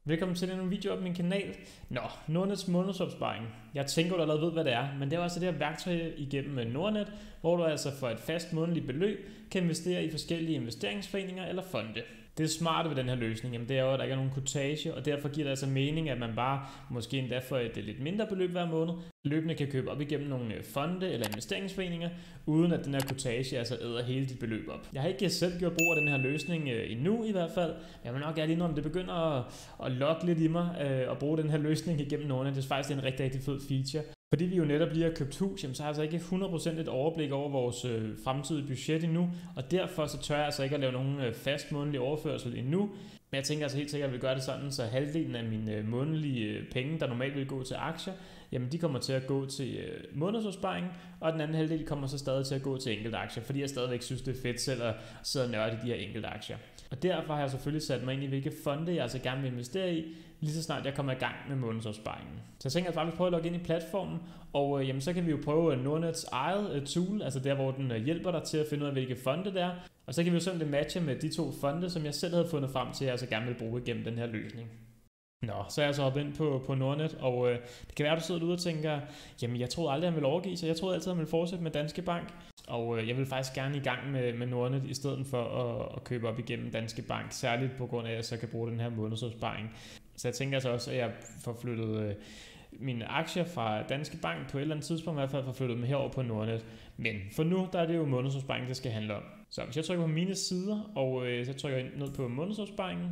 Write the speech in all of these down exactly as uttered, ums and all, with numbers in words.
Velkommen til en video op på min kanal. Nå, Nordnets månedsopsparing. Jeg tænker, du allerede ved, hvad det er, men det er også det her værktøj igennem Nordnet, hvor du altså for et fast månedligt beløb kan investere i forskellige investeringsforeninger eller fonde. Det smarte ved den her løsning, jamen det er jo, at der ikke er nogen kortage, og derfor giver det altså mening, at man bare, måske endda for et lidt mindre beløb hver måned, løbende kan købe op igennem nogle fonde eller investeringsforeninger, uden at den her kortage altså æder hele dit beløb op. Jeg har ikke selv gjort brug af den her løsning øh, endnu i hvert fald. Jeg vil nok gerne indrømme, det begynder at, at lokke lidt i mig øh, at bruge den her løsning igennem Nordnet. Det er faktisk en rigtig, rigtig fed feature. Fordi vi jo netop lige har købt hus, jamen, så har jeg altså ikke hundrede procent et overblik over vores øh, fremtidige budget endnu, og derfor så tør jeg altså ikke at lave nogen øh, fast månedlig overførsel endnu. Men jeg tænker altså helt sikkert, at jeg vil gøre det sådan, så halvdelen af mine øh, månedlige øh, penge, der normalt vil gå til aktier, jamen de kommer til at gå til øh, månedsopsparing, og den anden halvdel kommer så stadig til at gå til enkelte aktier, fordi jeg stadigvæk synes, det er fedt selv at sidde og nørde i de her enkelte aktier. Og derfor har jeg selvfølgelig sat mig ind i, hvilke fonde jeg altså gerne vil investere i, lige så snart jeg kommer i gang med månedsopsparingen. Så jeg tænker, at jeg faktisk prøve at logge ind i platformen, og øh, jamen, så kan vi jo prøve Nordnets eget øh, tool, altså der, hvor den øh, hjælper dig til at finde ud af, hvilke fonde det er. Og så kan vi jo simpelthen matche med de to fonde, som jeg selv havde fundet frem til, at jeg altså gerne vil bruge igennem den her løsning. Nå, så er jeg så hoppet ind på, på Nordnet, og øh, det kan være, at du sidder derude og tænker, jamen jeg troede aldrig, han ville overgive sig, jeg troede altid, han ville fortsætte med Danske Bank. Og øh, jeg vil faktisk gerne i gang med, med Nordnet, i stedet for at, at købe op igennem Danske Bank, særligt på grund af, at jeg så kan bruge den her månedsopsparing. Så jeg tænker altså også, at jeg får flyttet øh, mine aktier fra Danske Bank på et eller andet tidspunkt, i hvert fald får flyttet dem herover på Nordnet. Men for nu, der er det jo månedsopsparing, det skal handle om. Så hvis jeg trykker på mine sider, og øh, så trykker jeg ned på månedsopsparingen,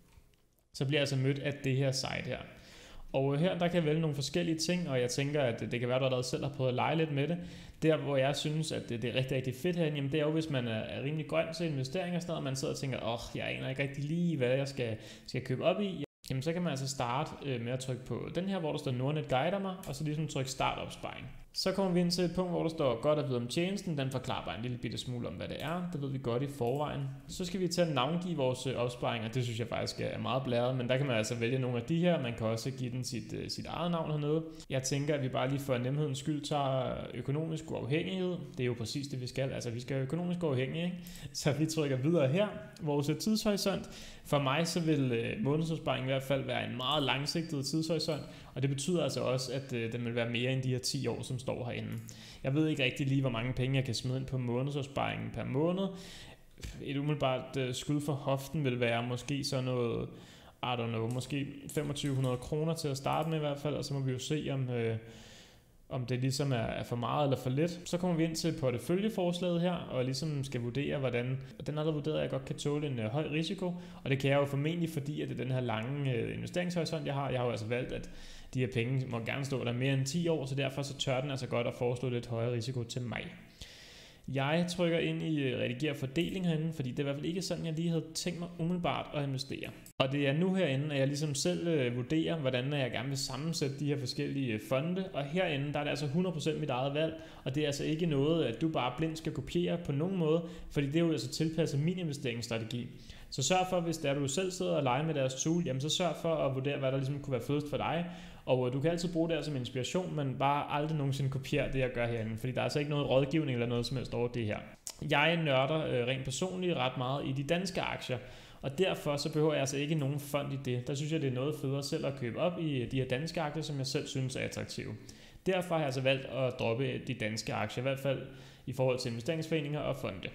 så bliver jeg altså mødt af det her site her. Og her der kan jeg vælge nogle forskellige ting, og jeg tænker, at det kan være, at du allerede selv har prøvet at lege lidt med det. Der, hvor jeg synes, at det er rigtig, rigtig fedt herinde, jamen det er jo, hvis man er rimelig grøn til investeringer og sådan noget, og man sidder og tænker, åh, oh, jeg aner ikke rigtig lige, hvad jeg skal, skal købe op i. Jamen så kan man altså starte med at trykke på den her, hvor der står Nordnet guider mig, og så ligesom trykke start opsparing. Så kommer vi ind til et punkt, hvor der står godt at vide om tjenesten. Den forklarer bare en lille bitte smule om, hvad det er. Det ved vi godt i forvejen. Så skal vi til at navngive vores opsparinger. Det synes jeg faktisk er meget blæret, men der kan man altså vælge nogle af de her. Man kan også give den sit, sit eget navn hernede. Jeg tænker, at vi bare lige for nemhedens skyld tager økonomisk uafhængighed. Det er jo præcis det, vi skal. Altså, vi skal have økonomisk uafhængighed, ikke? Så vi trykker videre her. Vores tidshorisont. For mig så vil månedsopsparing i hvert fald være en meget langsigtet tidshorisont, og det betyder altså også, at den vil være mere end de her ti år, som står herinde. Jeg ved ikke rigtig lige, hvor mange penge jeg kan smide ind på månedsopsparingen per måned. Et umiddelbart skud for hoften vil være måske sådan noget, I don't know, måske femogtyve hundrede kroner til at starte med i hvert fald, og så må vi jo se, om, øh, om det ligesom er for meget eller for lidt. Så kommer vi ind til porteføljeforslaget her, og ligesom skal vurdere, hvordan den har der vurderet, at jeg godt kan tåle en øh, høj risiko, og det kan jeg jo formentlig, fordi at det er den her lange øh, investeringshorisont, jeg har. Jeg har jo altså valgt, at de her penge må gerne stå der mere end ti år, så derfor så tør den altså godt at foreslå lidt højere risiko til mig. Jeg trykker ind i redigere fordeling herinde, fordi det er i hvert fald ikke sådan, jeg lige havde tænkt mig umiddelbart at investere. Og det er nu herinde, at jeg ligesom selv øh, vurderer, hvordan jeg gerne vil sammensætte de her forskellige fonde. Og herinde, der er det altså hundrede procent mit eget valg, og det er altså ikke noget, at du bare blindt skal kopiere på nogen måde, fordi det er jo altså tilpasset min investeringsstrategi. Så sørg for, hvis det er, du selv sidder og leger med deres tool, jamen så sørg for at vurdere, hvad der ligesom kunne være fedest for dig. Og du kan altid bruge det her som inspiration, men bare aldrig nogensinde kopiere det, jeg gør herinde, fordi der er altså ikke noget rådgivning eller noget som helst over det her. Jeg nørder øh, rent personligt ret meget i de danske aktier, og derfor så behøver jeg altså ikke nogen fond i det. Der synes jeg, det er noget federe selv at købe op i de her danske aktier, som jeg selv synes er attraktive. Derfor har jeg altså valgt at droppe de danske aktier, i hvert fald i forhold til investeringsforeninger og fonde.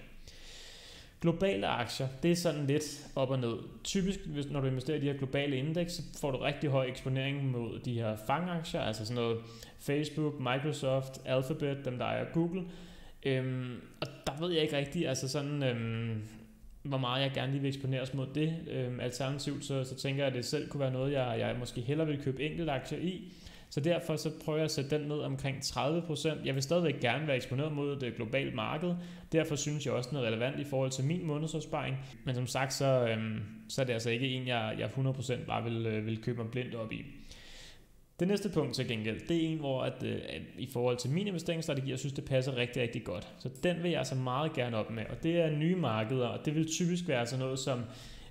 Globale aktier, det er sådan lidt op og ned. Typisk, når du investerer i de her globale indeks, så får du rigtig høj eksponering mod de her fangaktier, altså sådan noget Facebook, Microsoft, Alphabet, dem der er Google. Øhm, og der ved jeg ikke rigtig, altså sådan, øhm, hvor meget jeg gerne lige vil eksponeres mod det. Øhm, alternativt, så, så tænker jeg, at det selv kunne være noget, jeg, jeg måske hellere vil købe enkelte aktier i. Så derfor så prøver jeg at sætte den ned omkring tredive procent. Jeg vil stadigvæk gerne være eksponeret mod det globale marked. Derfor synes jeg også noget relevant i forhold til min månedsopsparing. Men som sagt, så, øhm, så er det altså ikke en, jeg, jeg hundrede procent bare vil, øh, vil købe mig blindt op i. Det næste punkt til gengæld, det er en, hvor at, øh, at i forhold til min investeringsstrategi, jeg synes, det passer rigtig, rigtig godt. Så den vil jeg altså meget gerne op med. Og det er nye markeder, og det vil typisk være sådan noget som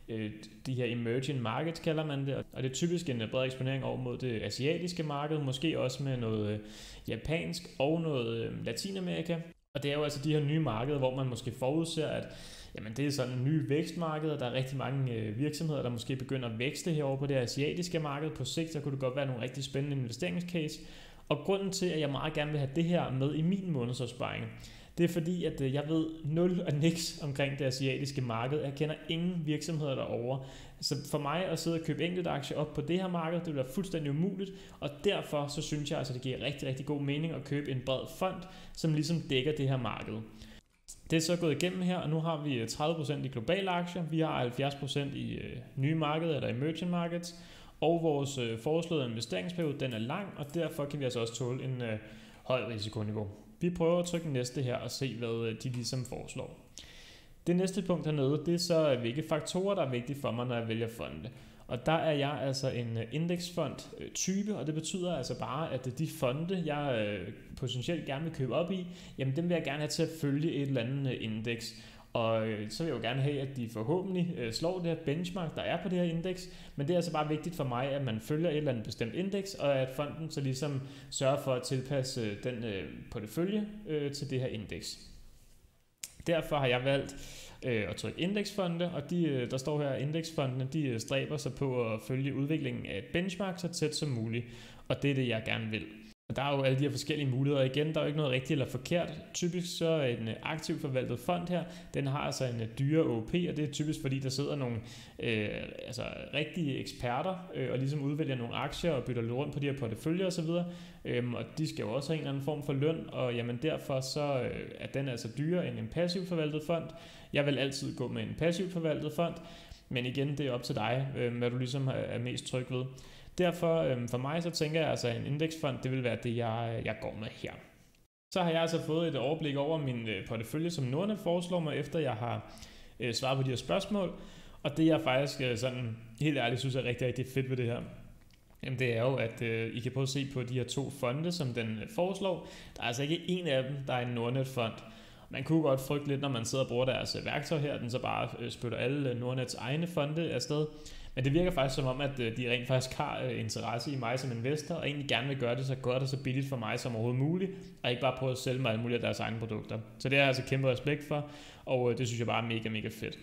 de her emerging markets kalder man det, og det er typisk en bred eksponering over mod det asiatiske marked, måske også med noget japansk og noget Latinamerika. Og det er jo altså de her nye markeder, hvor man måske forudser, at jamen, det er sådan en ny vækstmarked, der er rigtig mange øh, virksomheder, der måske begynder at vækste herovre på det asiatiske marked. På sigt, så kunne det godt være nogle rigtig spændende investeringscase. Og grunden til, at jeg meget gerne vil have det her med i min månedsopsparing, det er fordi, at øh, jeg ved nul og niks omkring det asiatiske marked. Jeg kender ingen virksomheder derovre. Så for mig at sidde og købe enkelte aktier op på det her marked, det vil være fuldstændig umuligt. Og derfor så synes jeg, altså, det giver rigtig, rigtig god mening at købe en bred fond, som ligesom dækker det her marked. Det er så gået igennem her, og nu har vi tredive procent i globale aktier, vi har halvfjerds procent i øh, nye markeder eller emerging markets, og vores øh, foreslåede investeringsperiode, den er lang, og derfor kan vi altså også tåle en øh, høj risikoniveau. Vi prøver at trykke næste her og se, hvad øh, de ligesom foreslår. Det næste punkt hernede, det er så, hvilke faktorer, der er vigtige for mig, når jeg vælger fonde. Og der er jeg altså en indeksfond type, og det betyder altså bare, at de fonde, jeg øh, potentielt gerne vil købe op i, jamen dem vil jeg gerne have til at følge et eller andet indeks. Og øh, så vil jeg jo gerne have, at de forhåbentlig øh, slår det her benchmark, der er på det her indeks. Men det er altså bare vigtigt for mig, at man følger et eller andet bestemt indeks, og at fonden så ligesom sørger for at tilpasse øh, den øh, portefølje øh, til det her indeks. Derfor har jeg valgt øh, at trykke indeksfonde, og de, der står her, at indeksfondene de stræber sig på at følge udviklingen af et benchmark så tæt som muligt, og det er det, jeg gerne vil. Og der er jo alle de her forskellige muligheder. Igen, der er jo ikke noget rigtigt eller forkert. Typisk så er en aktivt forvaltet fond her, den har altså en dyre O P, og det er typisk fordi, der sidder nogle øh, altså rigtige eksperter øh, og ligesom udvælger nogle aktier og bytter lidt rundt på de her porteføljer osv. Øhm, og de skal jo også have en eller anden form for løn, og jamen derfor så øh, er den altså dyrere end en passivt forvaltet fond. Jeg vil altid gå med en passivt forvaltet fond, men igen, det er op til dig, øh, hvad du ligesom er mest tryg ved. Derfor øhm, for mig så tænker jeg altså, at en indeksfond, det vil være det, jeg, jeg går med her. Så har jeg altså fået et overblik over min øh, portefølje, som Nordnet foreslår mig, efter jeg har øh, svaret på de her spørgsmål. Og det jeg faktisk øh, sådan helt ærligt synes er rigtig, rigtig fedt ved det her, jamen det er jo, at øh, I kan prøve at se på de her to fonde, som den øh, foreslår. Der er altså ikke en af dem, der er en Nordnet-fond. Man kunne godt frygte lidt, når man sidder og bruger deres øh, værktøj her, den så bare øh, spytter alle øh, Nordnets egne fonde afsted. Men det virker faktisk som om, at de rent faktisk har interesse i mig som investor, og egentlig gerne vil gøre det så godt og så billigt for mig som overhovedet muligt, og ikke bare prøve at sælge mig alle mulige af deres egne produkter. Så det har jeg altså kæmpe respekt for, og det synes jeg bare er mega, mega fedt.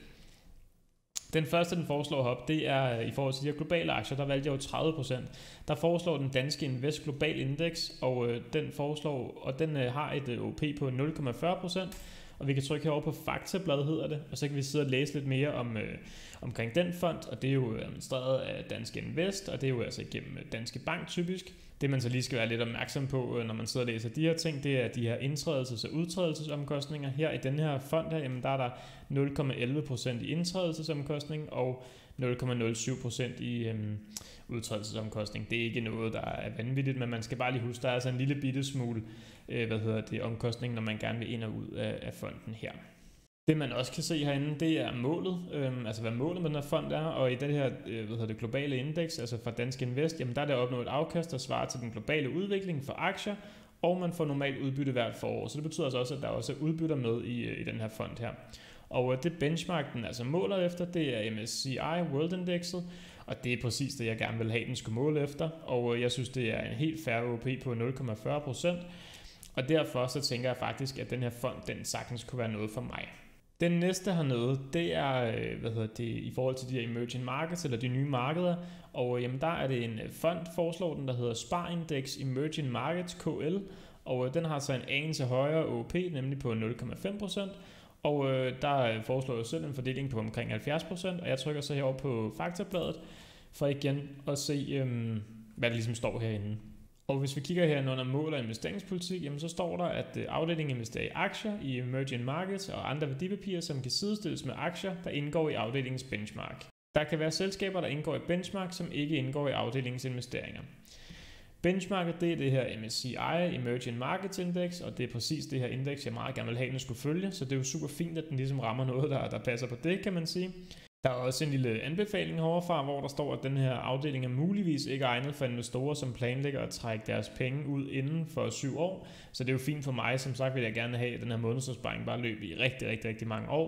Den første, den foreslår op, det er i forhold til de her globale aktier, der valgte jeg jo tredive procent. Der foreslår den danske Invest Global Index, og den foreslår, og den har et O P på nul komma fyrre procent. Og vi kan trykke herover på Faktabladet, hedder det, og så kan vi sidde og læse lidt mere om, øh, omkring den fond, og det er jo administreret af Danske Invest, og det er jo altså igennem Danske Bank typisk. Det man så lige skal være lidt opmærksom på, når man sidder og læser de her ting, det er de her indtrædelses- og udtrædelsesomkostninger. Her i den her fond her, jamen der er der nul komma elleve procent i indtrædelsesomkostning og nul komma nul syv procent i øhm, udtrædelsesomkostning. Det er ikke noget, der er vanvittigt, men man skal bare lige huske, der er altså en lille bitte smule øh, hvad hedder det, omkostning, når man gerne vil ind og ud af, af fonden her. Det man også kan se herinde, det er målet, øhm, altså hvad målet med den her fond er, og i det her øh, hvad hedder det, globale indeks, altså fra Danske Invest, jamen der er det opnået et afkast, der svarer til den globale udvikling for aktier, og man får normalt udbytte hvert forår. Så det betyder altså også, at der også er udbytter med i, i den her fond her. Og øh, det benchmark, den altså måler efter, det er M S C I World Indexet, og det er præcis det, jeg gerne vil have, den skulle måle efter, og øh, jeg synes, det er en helt fair O P på nul komma fyrre procent, og derfor så tænker jeg faktisk, at den her fond, den sagtens kunne være noget for mig. Den næste hernede, det er hvad hedder det, i forhold til de her emerging markets, eller de nye markeder, og jamen, der er det en fond, foreslår den, der hedder Sparindex Emerging Markets K L, og den har så en anelse højere O P, nemlig på nul komma fem procent, og øh, der foreslår jeg selv en fordeling på omkring halvfjerds procent, og jeg trykker så herover på Faktabladet, for igen at se, øh, hvad der ligesom står herinde. Og hvis vi kigger her under mål og investeringspolitik, jamen så står der, at afdelingen investerer i aktier i emerging markets og andre værdipapirer, som kan sidestilles med aktier, der indgår i afdelingens benchmark. Der kan være selskaber, der indgår i benchmark, som ikke indgår i afdelingens investeringer. Benchmarket, det er det her M S C I Emerging Markets Index, og det er præcis det her indeks, jeg meget gerne vil have, den skulle følge, så det er jo super fint, at den ligesom rammer noget, der, der passer på det, kan man sige. Der er også en lille anbefaling heroverfra, hvor der står, at den her afdeling er muligvis ikke egnet for investorer, som planlægger at trække deres penge ud inden for syv år. Så det er jo fint for mig. Som sagt vil jeg gerne have, at den her månedsopsparing bare løber i rigtig, rigtig, rigtig mange år.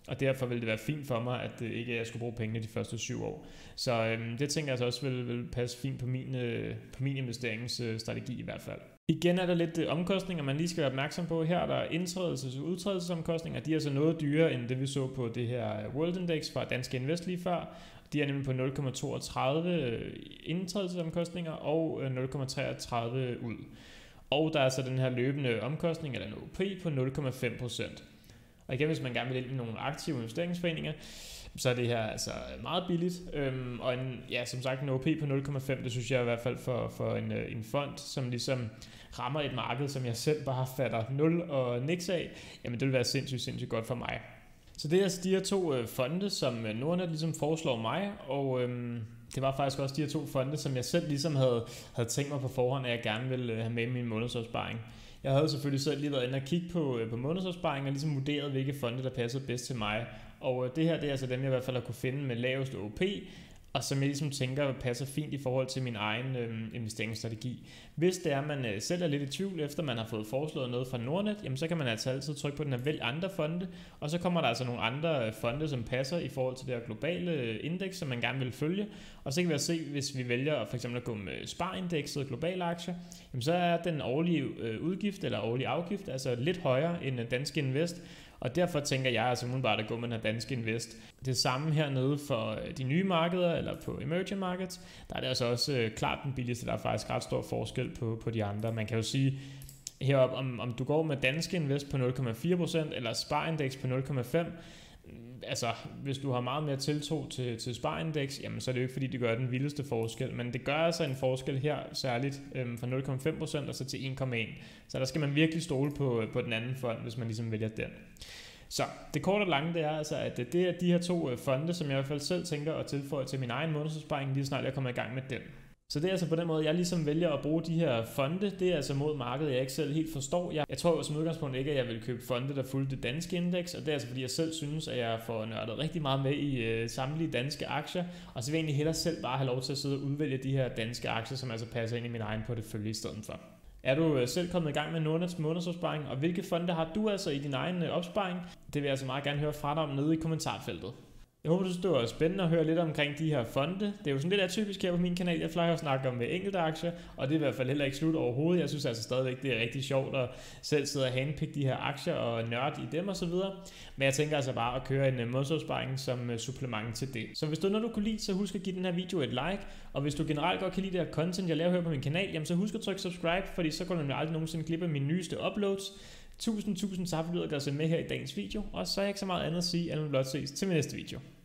og derfor vil det være fint for mig, at det ikke jeg skulle bruge pengene de første syv år. Så øhm, det tænker jeg så også vil, vil passe fint på min, øh, på min investeringsstrategi i hvert fald. Igen er der lidt omkostninger, man lige skal være opmærksom på. Her er der indtrædelses- og udtrædelsesomkostninger. De er så noget dyrere end det, vi så på det her World Index fra Danske Invest lige før. De er nemlig på nul komma toogtredive indtrædelsesomkostninger og nul komma treogtredive ud. Og der er så den her løbende omkostning, eller en O P, på nul komma fem procent. Og igen, hvis man gerne vil ind i nogle aktive investeringsforeninger, så er det her altså meget billigt. Øhm, og en, ja, som sagt en O P på nul komma fem, det synes jeg i hvert fald for, for en, en fond, som ligesom rammer et marked, som jeg selv bare fatter nul og niks af, jamen det vil være sindssygt, sindssygt godt for mig. Så det er altså de her to øh, fonde, som øh, Nordnet ligesom foreslår mig, og øhm, det var faktisk også de her to fonde, som jeg selv ligesom havde, havde tænkt mig på forhånd, at jeg gerne ville øh, have med i min månedsopsparing. Jeg havde selvfølgelig selv lige været inde og kigge på, øh, på månedsopsparing og ligesom vurderet, hvilke fonde, der passede bedst til mig. Og øh, det her, det er altså dem, jeg i hvert fald har kunne finde med laveste O P, og som jeg ligesom tænker passer fint i forhold til min egen øh, investeringsstrategi. Hvis det er, at man øh, selv er lidt i tvivl, efter man har fået foreslået noget fra Nordnet, jamen så kan man altså altid trykke på den her vælg andre fonde, og så kommer der altså nogle andre fonde, som passer i forhold til det her globale indeks, som man gerne vil følge. Og så kan vi også se, hvis vi vælger for eksempel at gå med sparindekset globale aktier, jamen så er den årlige øh, udgift eller årlige afgift altså lidt højere end Danske Invest. Og derfor tænker jeg altså umiddelbart at gå med den her Danske Invest. Det samme hernede for de nye markeder, eller på emerging markets, der er det altså også øh, klart den billigste. Der er faktisk ret stor forskel på, på de andre. Man kan jo sige heroppe, om, om du går med Danske Invest på nul komma fire procent, eller Sparindeks på nul komma fem. Altså, hvis du har meget mere tiltro til, til Sparindeks, jamen så er det jo ikke fordi, det gør den vildeste forskel. Men det gør altså en forskel her, særligt øhm, fra nul komma fem procent og så til en komma en. Så der skal man virkelig stole på, på den anden fond, hvis man ligesom vælger den. Så det korte og lange, det er altså, at det er de her to fonde, som jeg i hvert fald selv tænker at tilføje til min egen månedsopsparing, lige snart jeg kommer i gang med den. Så det er altså på den måde, jeg ligesom vælger at bruge de her fonde. Det er altså mod markedet, jeg ikke selv helt forstår. Jeg, jeg tror jo som udgangspunkt ikke, at jeg vil købe fonde, der fulgte det danske indeks. Og det er altså fordi, jeg selv synes, at jeg får nørdet rigtig meget med i øh, samtlige danske aktier. Og så vil jeg egentlig hellere selv bare have lov til at sidde og udvælge de her danske aktier, som altså passer ind i min egen portefølje i stedet for. Er du selv kommet i gang med Nordnets månedsopsparing, og hvilke fonde har du altså i din egen opsparing? Det vil jeg altså meget gerne høre fra dig om nede i kommentarfeltet. Jeg håber, du synes, det var spændende at høre lidt omkring de her fonde. Det er jo sådan lidt atypisk her på min kanal. Jeg plejer at snakke om enkelte aktier, og det er i hvert fald heller ikke slut overhovedet. Jeg synes altså stadigvæk, det er rigtig sjovt at selv sidde og handpikke de her aktier og nørde i dem og så videre. Men jeg tænker altså bare at køre en månedsopsparing som supplement til det. Så hvis du er noget, du kunne lide, så husk at give den her video et like. Og hvis du generelt godt kan lide det her content, jeg laver her på min kanal, jamen så husk at trykke subscribe, fordi så går du nemlig aldrig nogensinde glip af mine nyeste uploads. Tusind, tusind tak fordi du har set med her i dagens video, og så er jeg ikke så meget andet at sige, end at blot ses til min næste video.